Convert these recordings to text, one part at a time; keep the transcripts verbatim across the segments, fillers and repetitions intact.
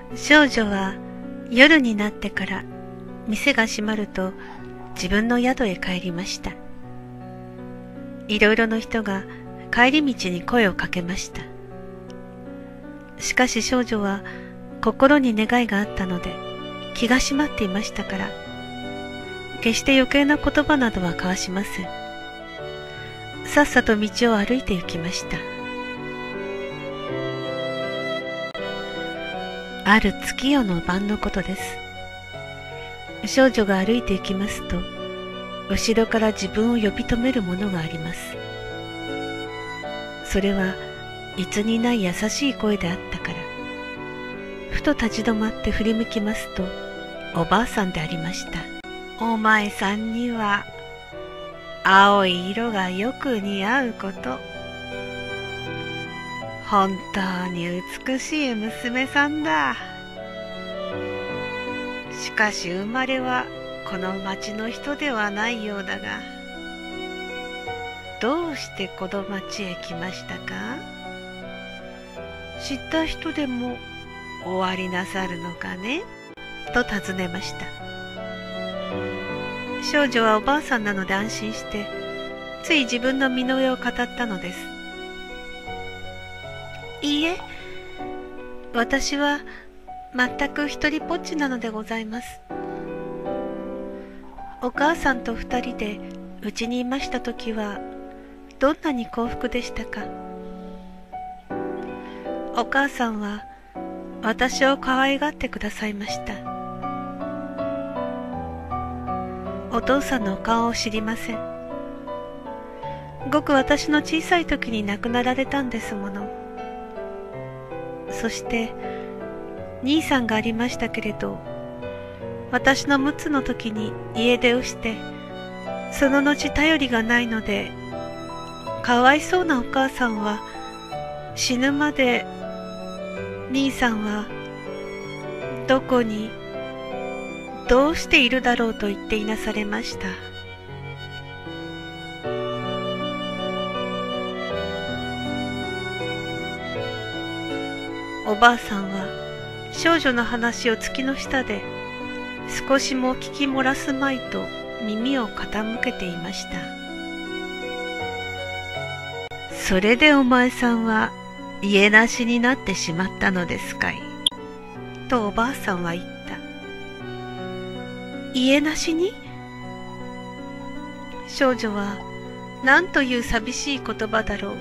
少女は夜になってから店が閉まると自分の宿へ帰りました。いろいろの人が帰り道に声をかけました。しかし少女は心に願いがあったので気が締まっていましたから、決して余計な言葉などは交わしません。さっさと道を歩いて行きました。ある月夜の晩のことです。少女が歩いて行きますと、後ろから自分を呼び止めるものがあります。それはいつにない優しい声であったから、ふと立ち止まって振り向きますと、おばあさんでありました。お前さんには青い色がよく似合うこと。本当に美しい娘さんだ。しかし生まれはこの町の人ではないようだが、どうしてこの町へ来ましたか？知った人でもおありなさるのかね？と尋ねました。少女はおばあさんなので安心して、つい自分の身の上を語ったのです。いいえ、私は全く一人ぽっちなのでございます。お母さんと二人でうちにいましたときは、どんなに幸福でしたか。お母さんは私を可愛がってくださいました。お父さんのお顔を知りません。ごく私の小さい時に亡くなられたんですもの。そして兄さんがありましたけれど、私のむつの時に家出をして、その後頼りがないので、かわいそうなお母さんは死ぬまで兄さんはどこにどうしているだろうと言っていなされました。おばあさんは少女の話を月の下で少しも聞き漏らすまいと耳を傾けていました。それでお前さんは家なしになってしまったのですかい、とおばあさんは言った。家なしに？少女は何という寂しい言葉だろう。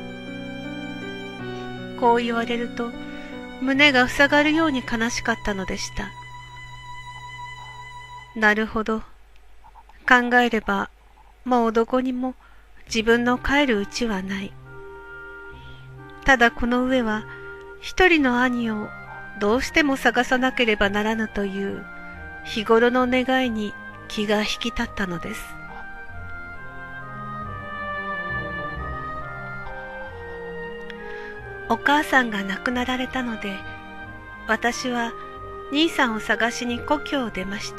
こう言われると胸が塞がるように悲しかったのでした。なるほど。考えればもうどこにも自分の帰る家はない。ただこの上は一人の兄をどうしても探さなければならぬという日頃の願いに気が引き立ったのです。お母さんが亡くなられたので、私は兄さんを探しに故郷を出ました。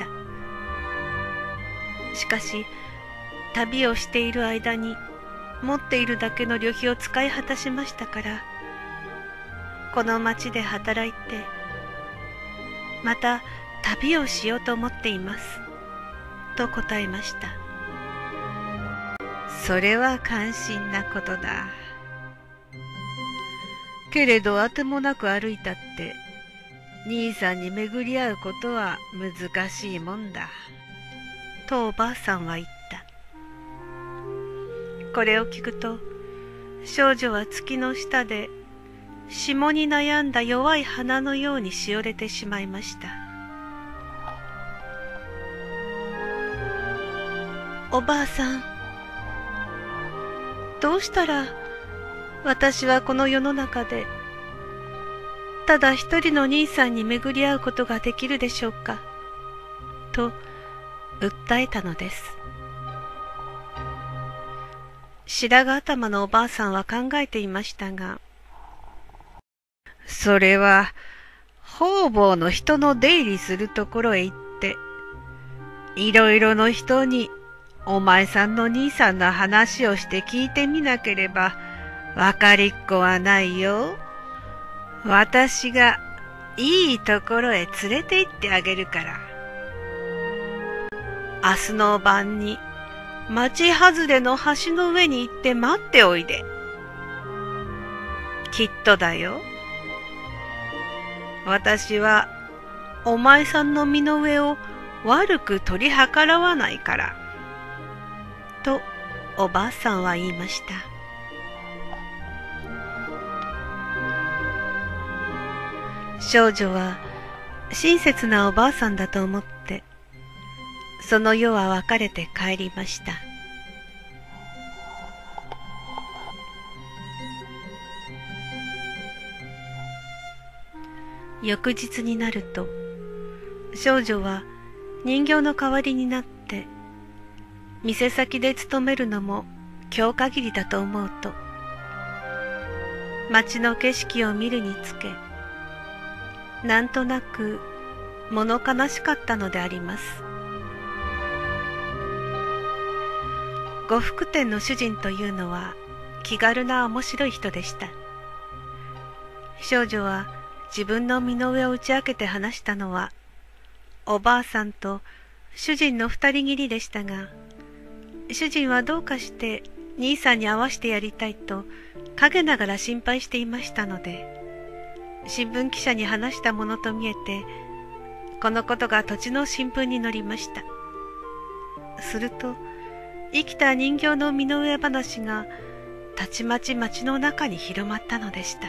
しかし、旅をしている間に持っているだけの旅費を使い果たしましたから、この町で働いて、また旅をしようと思っています。と答えました。それは感心なことだ。けれどあてもなく歩いたって、兄さんに巡り合うことは難しいもんだ。とおばあさんは言った。これを聞くと、少女は月の下で霜に悩んだ弱い花のようにしおれてしまいました。おばあさん、どうしたら私はこの世の中でただ一人の兄さんに巡り合うことができるでしょうか、と訴えたのです。白髪頭のおばあさんは考えていましたが、それは方々の人の出入りするところへ行って、いろいろの人にお前さんの兄さんの話をして聞いてみなければわかりっこはないよ。私がいいところへ連れて行ってあげるから。明日の晩に町外れの橋の上に行って待っておいで。きっとだよ。私はお前さんの身の上を悪く取り計らわないから。とおばあさんは言いました。少女は親切なおばあさんだと思って、その夜は別れて帰りました。翌日になると、少女は人形の代わりになって、店先で勤めるのも今日限りだと思うと、街の景色を見るにつけ、なんとなく物悲しかったのであります。呉服店の主人というのは気軽な面白い人でした。少女は自分の身の上を打ち明けて話したのは、おばあさんと主人の二人きりでしたが、主人はどうかして兄さんに会わしてやりたいと陰ながら心配していましたので、新聞記者に話したものと見えて、このことが土地の新聞に載りました。すると、生きた人形の身の上話がたちまち町の中に広まったのでした。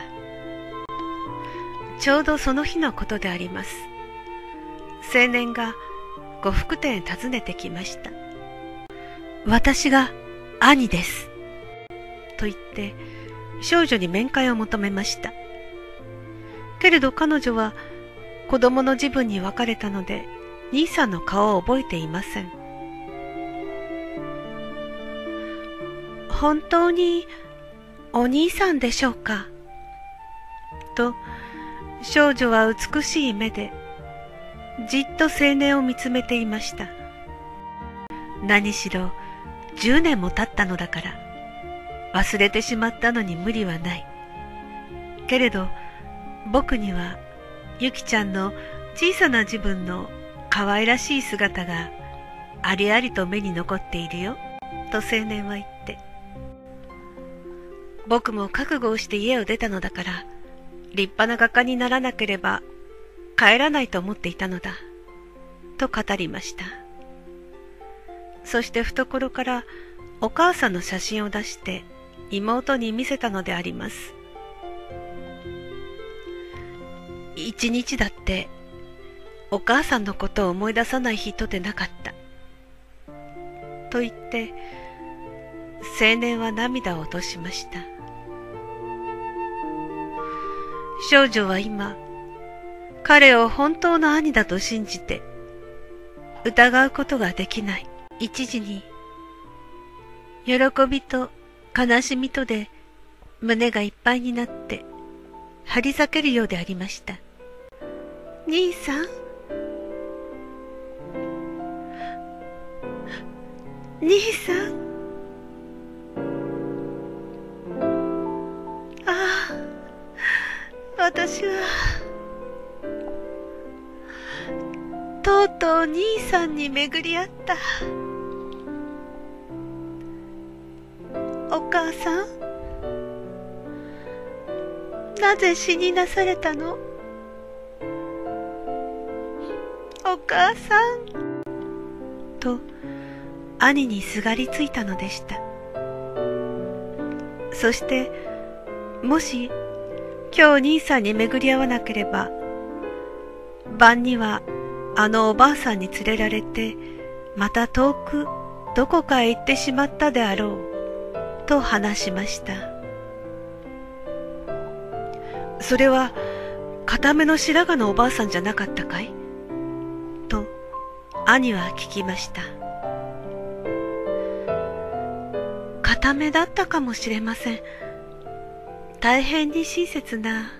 ちょうどその日のことであります。青年が呉服店へ訪ねてきました。私が兄です。と言って少女に面会を求めました。けれど彼女は子供の自分に別れたので兄さんの顔を覚えていません。本当にお兄さんでしょうかと少女は美しい目でじっと青年を見つめていました。何しろじゅうねんも経ったのだから忘れてしまったのに無理はない。けれど僕にはゆきちゃんの小さな自分の可愛らしい姿がありありと目に残っているよ、と青年は言って、僕も覚悟をして家を出たのだから、立派な画家にならなければ帰らないと思っていたのだ、と語りました。そして懐からお母さんの写真を出して妹に見せたのであります。一日だってお母さんのことを思い出さない人でなかった。と言って青年は涙を落としました。少女は今彼を本当の兄だと信じて疑うことができない。一時に喜びと悲しみとで胸がいっぱいになって張り裂けるようでありました。兄さん、兄さん、ああ、私はとうとう兄さんに巡り合った。お母さん、なぜ死になされたの？お母さん。と、兄にすがりついたのでした。そして、もし、今日兄さんに巡り合わなければ、晩にはあのおばあさんに連れられて、また遠くどこかへ行ってしまったであろう、と話しました。それは、固めの白髪のおばあさんじゃなかったかい？と、兄は聞きました。固めだったかもしれません。大変に親切な。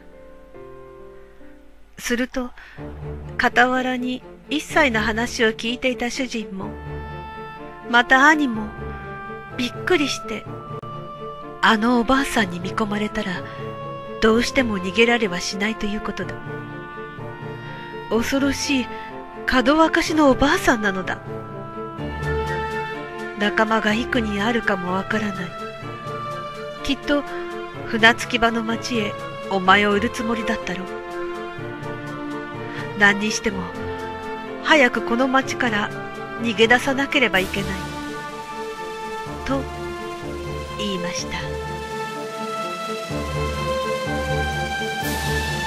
すると、傍らに一切の話を聞いていた主人も、また兄も、びっくりして、あのおばあさんに見込まれたら、どうしても逃げられはしないということだ。 恐ろしいかどわかしのおばあさんなのだ。仲間が幾人あるかもわからない。きっと船着き場の町へお前を売るつもりだったろう。何にしても早くこの町から逃げ出さなければいけないと言いました。